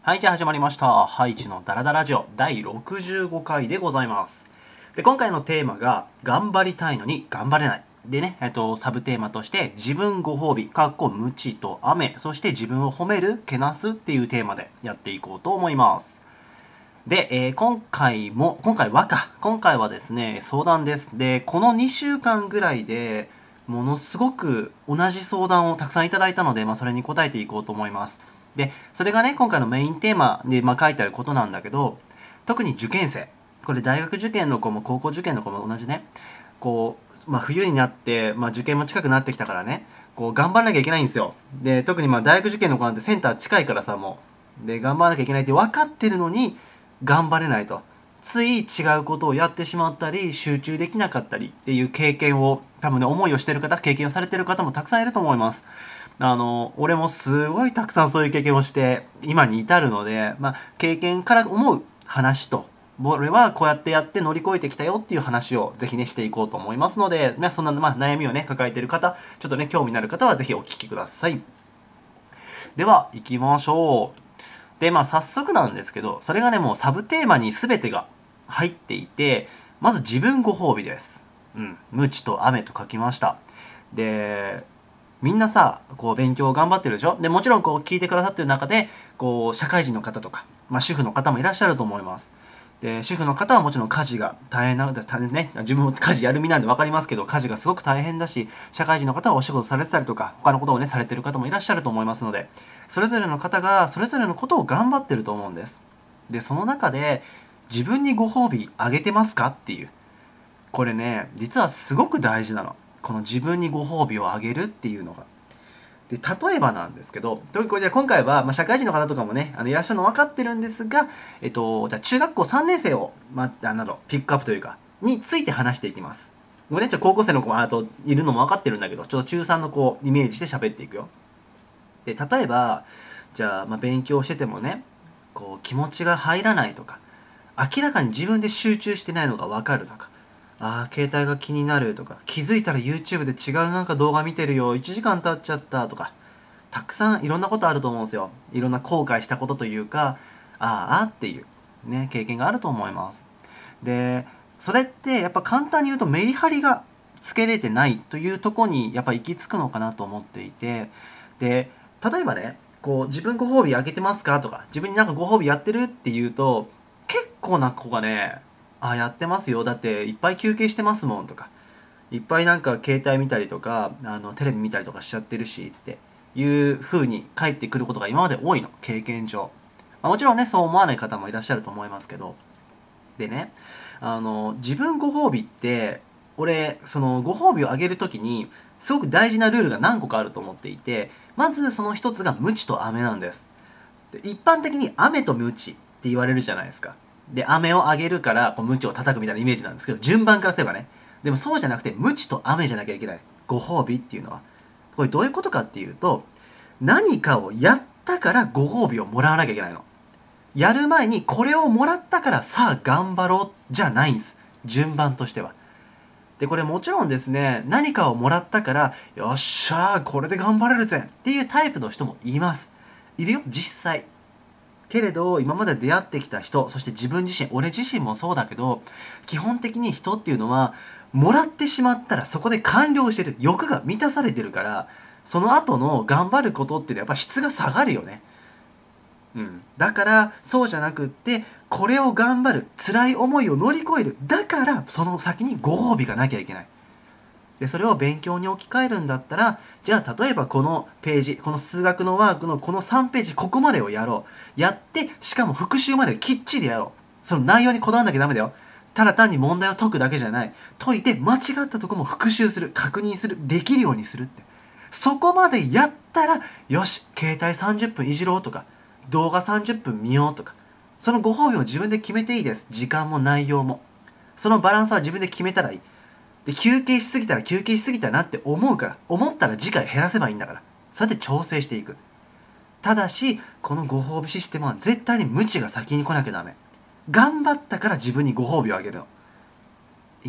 はい、じゃあ始まりました。ハイチのダラダラジオ第65回でございます。で、今回のテーマが、頑張りたいのに頑張れない。でね、サブテーマとして、自分ご褒美、無知と雨、そして自分を褒める、けなすっていうテーマでやっていこうと思います。で、今回はですね、相談です。で、この2週間ぐらいで、ものすごく同じ相談をたくさんいただいたので、それに答えていこうと思います。で、それがね、今回のメインテーマで、書いてあることなんだけど、特に受験生、これ大学受験の子も高校受験の子も同じね、冬になって、受験も近くなってきたからね、頑張らなきゃいけないんですよ。で、特に大学受験の子なんてセンター近いからさ、もう。で、頑張らなきゃいけないって分かってるのに、頑張れないと。つい違うことをやってしまったり、集中できなかったりっていう経験を、多分ね、思いをしてる方、経験をされてる方もたくさんいると思います。俺もすごいたくさんそういう経験をして、今に至るので、経験から思う話と、俺はこうやってやって乗り越えてきたよっていう話をぜひね、していこうと思いますので、そんな、悩みをね、抱えている方、ちょっとね、興味のある方はぜひお聞きください。では、行きましょう。で、早速なんですけど、それがね、もうサブテーマに全てが入っていて、まず自分ご褒美です。無知と雨と書きました。で、みんなさ、勉強頑張ってるでしょ。で、もちろん聞いてくださってる中で、社会人の方とか、主婦の方もいらっしゃると思います。で、主婦の方はもちろん家事が大変な、ね、自分も家事やる身なんで分かりますけど、家事がすごく大変だし、社会人の方はお仕事されてたりとか、他のことをね、されてる方もいらっしゃると思いますので、それぞれの方がそれぞれのことを頑張ってると思うんです。で、その中で、自分にご褒美あげてますかっていう。これね、実はすごく大事なの。この自分にご褒美をあげるっていうのが。で、例えばなんですけど、今回は、社会人の方とかもね、いらっしゃるの分かってるんですが、じゃあ中学校3年生を、ピックアップというか、について話していきます。ごめんね、高校生の子いるのも分かってるんだけど、ちょっと中3の子をイメージして喋っていくよ。で、例えば、じゃあ、勉強しててもね、気持ちが入らないとか、明らかに自分で集中してないのが分かるとか、携帯が気になるとか、気づいたら YouTube で違うなんか動画見てるよ、1時間経っちゃったとか、たくさんいろんなことあると思うんですよ。いろんな後悔したことというか、っていう、ね、経験があると思います。で、それってやっぱ簡単に言うとメリハリがつけれてないというところにやっぱ行き着くのかなと思っていて、で、例えばね、自分ご褒美あげてますかとか、自分になんかご褒美やってるって言うと、結構な子がね、やってますよ。だっていっぱい休憩してますもんとか、いっぱいなんか携帯見たりとか、テレビ見たりとかしちゃってるしっていう風に返ってくることが今まで多いの、経験上。もちろんね、そう思わない方もいらっしゃると思いますけど。でね、自分ご褒美って、俺、そのご褒美をあげるときに、すごく大事なルールが何個かあると思っていて、まずその一つが無知と飴なんです。で、一般的に飴と無知って言われるじゃないですか。で、飴をあげるからこう無知を叩くみたいなイメージなんですけど、順番からすればね。でもそうじゃなくて、無知と飴じゃなきゃいけない。ご褒美っていうのは。これどういうことかっていうと、何かをやったからご褒美をもらわなきゃいけないの。やる前にこれをもらったからさあ頑張ろうじゃないんです。順番としては。で、これもちろんですね、何かをもらったから、よっしゃー、これで頑張れるぜっていうタイプの人もいます。いるよ、実際。けれど、今まで出会ってきた人、そして自分自身、俺自身もそうだけど、基本的に人っていうのは、もらってしまったらそこで完了してる。欲が満たされてるから、その後の頑張ることっていうのはやっぱ質が下がるよね。だからそうじゃなくってこれを頑張る辛い思いを乗り越えるだからその先にご褒美がなきゃいけない。でそれを勉強に置き換えるんだったらじゃあ例えばこのページこの数学のワークのこの3ページここまでをやろうやってしかも復習まできっちりやろう。その内容にこだわんなきゃダメだよ。ただ単に問題を解くだけじゃない。解いて間違ったとこも復習する確認するできるようにするって。そこまでやったらよし携帯30分いじろうとか動画30分見ようとかそのご褒美も自分で決めていいです。時間も内容もそのバランスは自分で決めたらいい。で休憩しすぎたら休憩しすぎたなって思うから思ったら次回減らせばいいんだからそうやって調整していく。ただしこのご褒美システムは絶対に無知が先に来なきゃダメ。頑張ったから自分にご褒美をあげるの。いい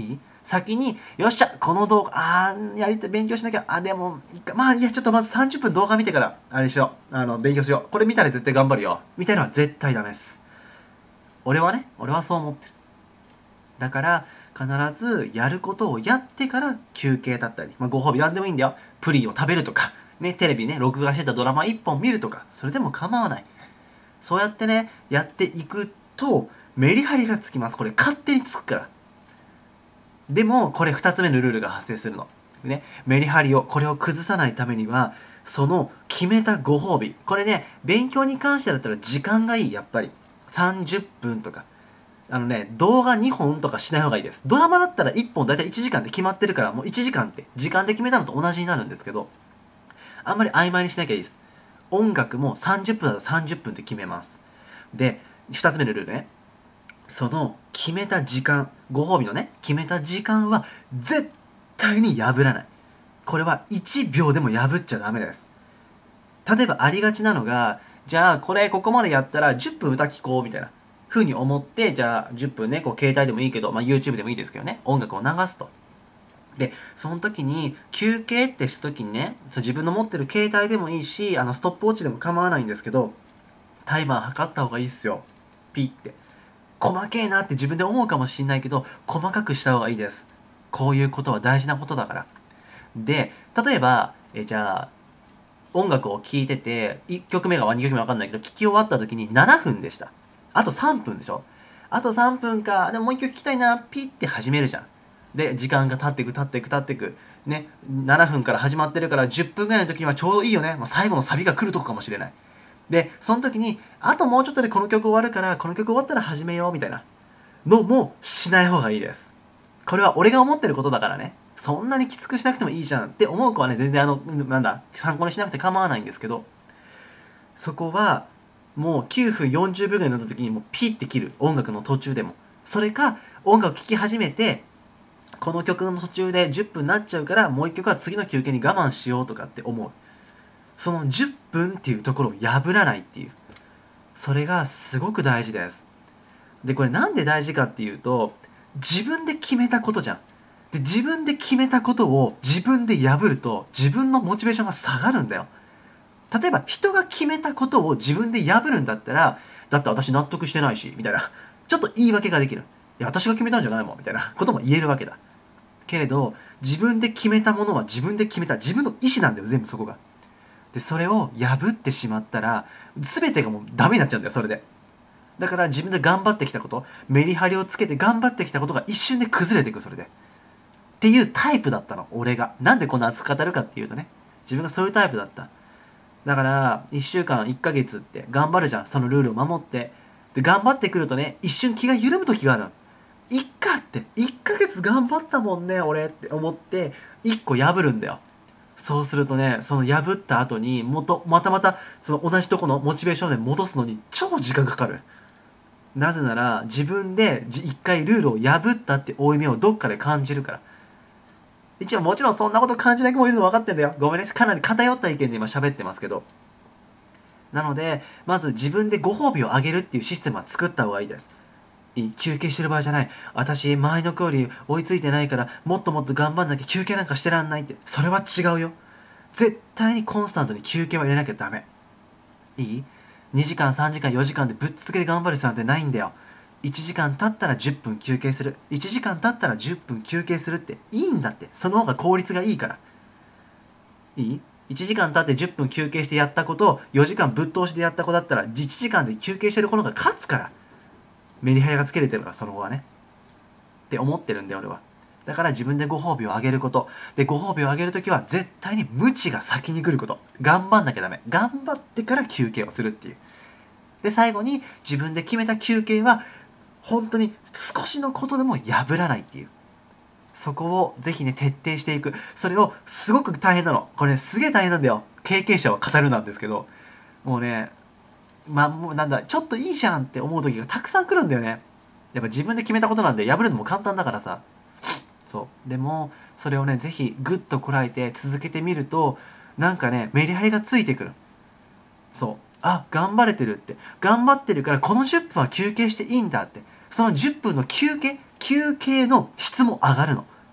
先に、よっしゃ、この動画、勉強しなきゃ、でも、いや、ちょっとまず30分動画見てから、あれしよう。勉強しよう。これ見たら絶対頑張るよ。みたいなのは絶対ダメです。俺はそう思ってる。だから、必ずやることをやってから休憩だったり、ご褒美なんでもいいんだよ。プリンを食べるとか、テレビ録画してたドラマ1本見るとか、それでも構わない。そうやってやっていくと、メリハリがつきます。これ勝手につくから。でも、これ2つ目のルールが発生するの。メリハリを、これを崩さないためには、その決めたご褒美。これ勉強に関してだったら時間がいい、やっぱり。30分とか。動画2本とかしない方がいいです。ドラマだったら1本だいたい1時間で決まってるから、もう1時間って時間で決めたのと同じになるんですけど、あんまり曖昧にしなきゃいいです。音楽も30分だと30分で決めます。で、2つ目のルールね。その決めた時間、ご褒美の決めた時間は絶対に破らない。これは1秒でも破っちゃダメです。例えばありがちなのが、じゃあここまでやったら10分歌聴こうみたいな風に思って、じゃあ10分携帯でもいいけど、YouTube でもいいですけど音楽を流すと。で、その時に休憩ってした時に自分の持ってる携帯でもいいし、ストップウォッチでも構わないんですけど、タイマー測った方がいいっすよ。ピッて。細けえなって自分で思うかもしんないけど、細かくした方がいいです。こういうことは大事なことだから。で、例えば、じゃあ、音楽を聴いてて、1曲目が2曲目わかんないけど、聴き終わった時に7分でした。あと3分でしょ。あと3分か。でももう1曲聴きたいな。ピッて始めるじゃん。で、時間が経っていく。7分から始まってるから10分ぐらいの時にはちょうどいいよね。最後のサビが来るとこかもしれない。で、その時に、あともうちょっとでこの曲終わるから、この曲終わったら始めようみたいなのもしない方がいいです。これは俺が思ってることだからね。そんなにきつくしなくてもいいじゃんって思う子は全然参考にしなくて構わないんですけど、そこはもう9分40秒ぐらいになった時にもうピッて切る。音楽の途中でも。それか、音楽聴き始めて、この曲の途中で10分になっちゃうから、もう一曲は次の休憩に我慢しようとかって思う。その10分っていうところを破らないっていう。それがすごく大事です。で、これなんで大事かっていうと、自分で決めたことじゃん。で、自分で決めたことを自分で破ると、自分のモチベーションが下がるんだよ。例えば、人が決めたことを自分で破るんだったら、だって私納得してないし、みたいな。ちょっと言い訳ができる。いや、私が決めたんじゃないもん、みたいなことも言えるわけだ。けれど、自分で決めたものは自分で決めた。自分の意思なんだよ、全部そこが。で、それを破ってしまったら、全てがもうダメになっちゃうんだよ、それで。だから自分で頑張ってきたこと、メリハリをつけて頑張ってきたことが一瞬で崩れていく、それで。っていうタイプだったの、俺が。なんでこんな熱く語るかっていうとね、自分がそういうタイプだった。だから、1週間、1ヶ月って頑張るじゃん、そのルールを守って。で、頑張ってくるとね、一瞬気が緩む時があるの。いっかって、1ヶ月頑張ったもんね、俺って思って、1個破るんだよ。そうするとね、その破った後に、また、その同じとこのモチベーションで戻すのに超時間かかる。なぜなら、自分で一回ルールを破ったって負い目をどっかで感じるから。一応もちろんそんなこと感じない子もいるの分かってんだよ。ごめんね。かなり偏った意見で今喋ってますけど。なので、まず自分でご褒美をあげるっていうシステムは作った方がいいです。休憩してる場合じゃない。私、前の子より追いついてないから、もっともっと頑張んなきゃ休憩なんかしてらんないって。それは違うよ。絶対にコンスタントに休憩は入れなきゃダメ。いい ?2 時間、3時間、4時間でぶっつけで頑張る人なんてないんだよ。1時間経ったら10分休憩する。1時間経ったら10分休憩するっていいんだって。その方が効率がいいから。いい ?1 時間経って10分休憩してやったことを4時間ぶっ通しでやった子だったら1時間で休憩してる子の方が勝つから。メリハリがつけれてるから、その子はね。って思ってるんだよ、俺は。だから自分でご褒美をあげること。で、ご褒美をあげるときは絶対に無知が先に来ること。頑張んなきゃダメ。頑張ってから休憩をするっていう。で、最後に自分で決めた休憩は本当に少しのことでも破らないっていう。そこをぜひね、徹底していく。それをすごく大変なの。これね、すげえ大変なんだよ。経験者は語るなんですけど。もうね、もうなんだ、ちょっといいじゃんって思う時がたくさん来るんだよね。やっぱ自分で決めたことなんで破るのも簡単だからさ。そう。でも、それをね、ぜひぐっとこらえて続けてみると、なんかね、メリハリがついてくる。そう。あ、頑張れてるって。頑張ってるからこの10分は休憩していいんだって。その10分の休憩の質も上がるの。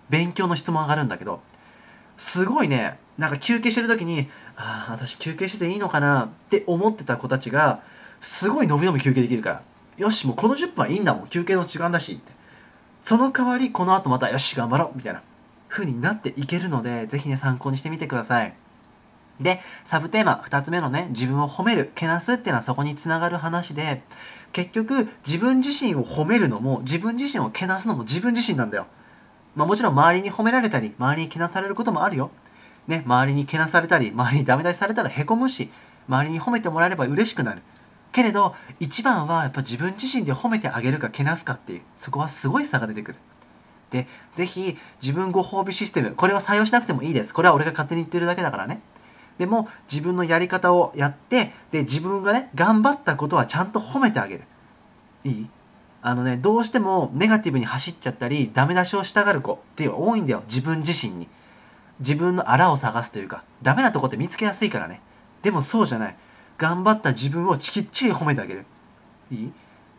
勉強の質問上がるんだけど、すごいね、なんか休憩してる時に、ああ、私休憩してていいのかなって思ってた子たちが、すごいのびのび休憩できるから、よし、もうこの10分はいいんだもん、休憩の時間だしって。その代わり、この後また、よし、頑張ろうみたいな風になっていけるので、ぜひね、参考にしてみてください。で、サブテーマ2つ目のね、自分を褒める、けなすっていうのはそこにつながる話で、結局、自分自身を褒めるのも、自分自身をけなすのも自分自身なんだよ。まあもちろん周りに褒められたり、周りにけなされることもあるよ。ね、周りにけなされたり、周りにダメ出しされたらへこむし、周りに褒めてもらえれば嬉しくなる。けれど、一番はやっぱ自分自身で褒めてあげるかけなすかっていう、そこはすごい差が出てくる。で、ぜひ自分ご褒美システム、これを採用しなくてもいいです。これは俺が勝手に言ってるだけだからね。でも自分のやり方をやって、で、自分がね、頑張ったことはちゃんと褒めてあげる。いいどうしてもネガティブに走っちゃったり、ダメ出しをしたがる子っていうのが多いんだよ。自分自身に。自分のあらを探すというか、ダメなとこって見つけやすいからね。でもそうじゃない。頑張った自分をきっちり褒めてあげる。いい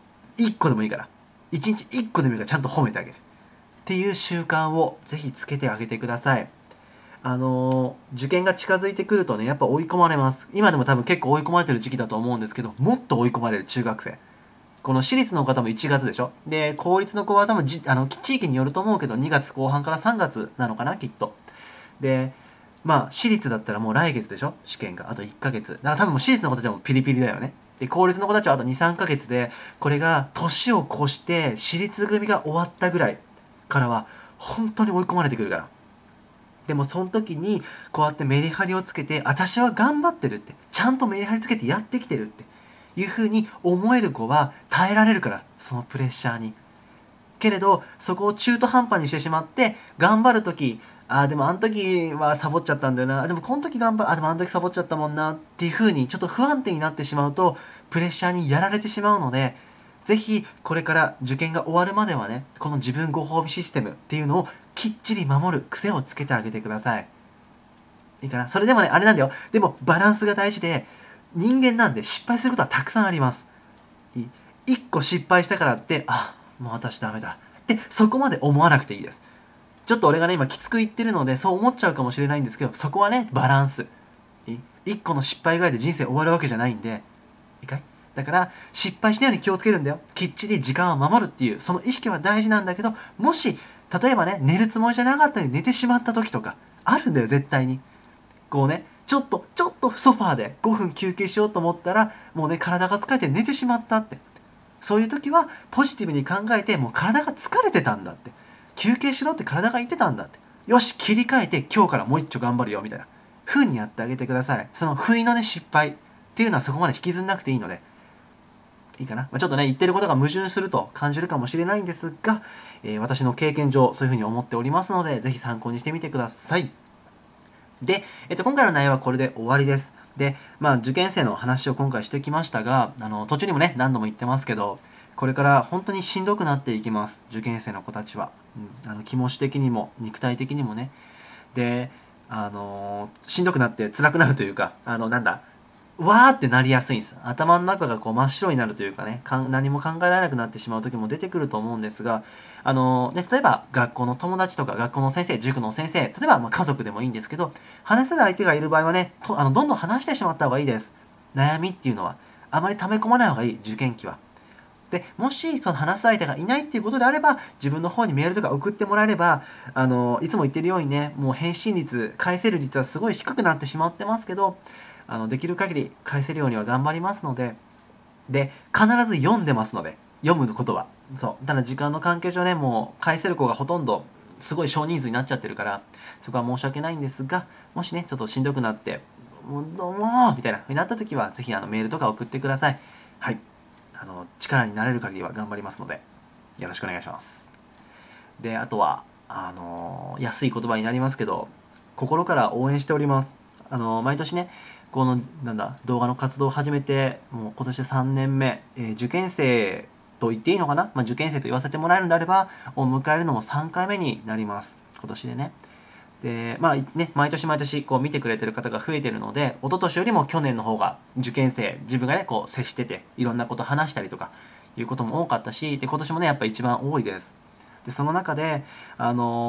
?1 個でもいいから。1日1個でもいいからちゃんと褒めてあげる。っていう習慣をぜひつけてあげてください。受験が近づいてくるとね、やっぱ追い込まれます。今でも多分結構追い込まれてる時期だと思うんですけど、もっと追い込まれる中学生。この私立の方も1月でしょ。で、公立の子は多分地域によると思うけど、2月後半から3月なのかな、きっと。で、まあ、私立だったらもう来月でしょ、試験が。あと1ヶ月。だから多分もう私立の子たちはもうピリピリだよね。で、公立の子たちはあと2、3ヶ月で、これが年を越して私立組が終わったぐらいからは、本当に追い込まれてくるから。でもその時にこうやってメリハリをつけて、私は頑張ってるって、ちゃんとメリハリつけてやってきてるっていう風に思える子は耐えられるから、そのプレッシャーに。けれどそこを中途半端にしてしまって、頑張る時、でもあの時はサボっちゃったんだよな、でもこの時でもあの時サボっちゃったもんなっていう風にちょっと不安定になってしまうと、プレッシャーにやられてしまうので、ぜひこれから受験が終わるまではね、この自分ご褒美システムっていうのをきっちり守る癖をつけてあげてください。いいかな。それでもね、あれなんだよ。でもバランスが大事で、人間なんで失敗することはたくさんあります。一個失敗したからって、もう私ダメだってそこまで思わなくていいです。ちょっと俺がね、今きつく言ってるのでそう思っちゃうかもしれないんですけど、そこはね、バランス。一個の失敗ぐらいで人生終わるわけじゃないんで、いいかい？だから失敗しないように気をつけるんだよ。きっちり時間を守るっていうその意識は大事なんだけど、もし例えばね、寝るつもりじゃなかったり寝てしまった時とかあるんだよ、絶対に。こうね、ちょっとソファーで5分休憩しようと思ったら、もうね、体が疲れて寝てしまったって。そういう時はポジティブに考えて、もう体が疲れてたんだって。休憩しろって体が言ってたんだって。よし、切り替えて今日からもう一丁頑張るよ、みたいな風にやってあげてください。その不意のね、失敗っていうのはそこまで引きずんなくていいので、いいかな。ちょっとね、言ってることが矛盾すると感じるかもしれないんですが、私の経験上そういうふうに思っておりますので、ぜひ参考にしてみてください。で、今回の内容はこれで終わりです。で、受験生の話を今回してきましたが、途中にもね、何度も言ってますけど、これから本当にしんどくなっていきます。受験生の子たちは。気持ち的にも、肉体的にもね。で、しんどくなって辛くなるというか、わーってなりやすいんです。頭の中がこう真っ白になるというかね、何も考えられなくなってしまう時も出てくると思うんですが、例えば学校の友達とか学校の先生、塾の先生、例えば家族でもいいんですけど、話せる相手がいる場合はね、どんどん話してしまった方がいいです。悩みっていうのは。あまり溜め込まない方がいい、受験期は。で、もしその話す相手がいないっていうことであれば、自分の方にメールとか送ってもらえれば、いつも言ってるようにね、もう返信率、返せる率はすごい低くなってしまってますけど、できる限り返せるようには頑張りますので、で、必ず読んでますので、読むことは。そう。ただ時間の関係上ね、もう返せる子がほとんど、すごい少人数になっちゃってるから、そこは申し訳ないんですが、もしね、ちょっとしんどくなって、もうどうもみたいな風になった時は、ぜひメールとか送ってください。はい。力になれる限りは頑張りますので、よろしくお願いします。で、あとは、安い言葉になりますけど、心から応援しております。毎年ね、この、動画の活動を始めて、もう今年3年目、受験生と言っていいのかな、受験生と言わせてもらえるんであれば、を迎えるのも3回目になります。今年でね。で、毎年毎年こう見てくれてる方が増えてるので、一昨年よりも去年の方が受験生、自分がね、こう接してて、いろんなこと話したりとか、いうことも多かったし、で、今年もね、やっぱ一番多いです。で、その中で、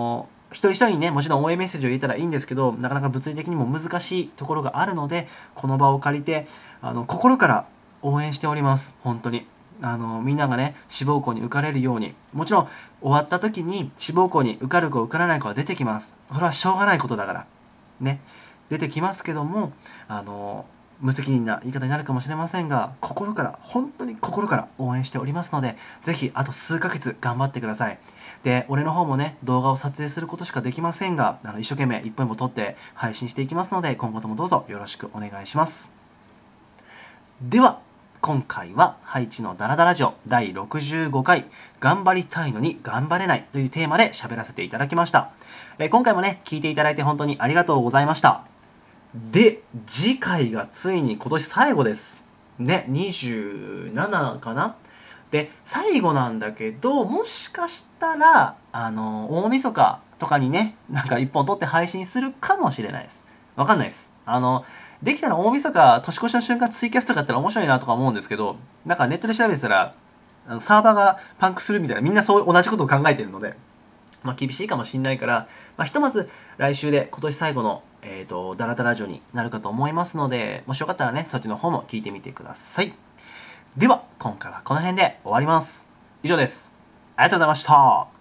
一人一人にね、もちろん応援メッセージを入れたらいいんですけど、なかなか物理的にも難しいところがあるので、この場を借りて、心から応援しております。本当に。みんながね、志望校に受かれるように。もちろん、終わった時に志望校に受かる子、受からない子は出てきます。それはしょうがないことだから。ね。出てきますけども、無責任な言い方になるかもしれませんが、心から、本当に心から応援しておりますので、ぜひあと数ヶ月頑張ってください。で、俺の方もね、動画を撮影することしかできませんが、一生懸命一本も撮って配信していきますので、今後ともどうぞよろしくお願いします。では、今回はハイチのダラダラジオ第65回頑張りたいのに頑張れないというテーマで喋らせていただきました。今回もね、聞いていただいて本当にありがとうございました。で、次回がついに今年最後です。ね、27かな。で、最後なんだけど、もしかしたら、大晦日とかにね、なんか一本撮って配信するかもしれないです。わかんないです。できたら大晦日、年越しの瞬間ツイキャスとかやったら面白いなとか思うんですけど、なんかネットで調べてたら、サーバーがパンクするみたいな、みんなそう同じことを考えてるので、まあ厳しいかもしんないから、まあひとまず来週で今年最後の、ダラダラジオになるかと思いますので、もしよかったらね、そっちの方も聞いてみてください。では、今回はこの辺で終わります。以上です。ありがとうございました。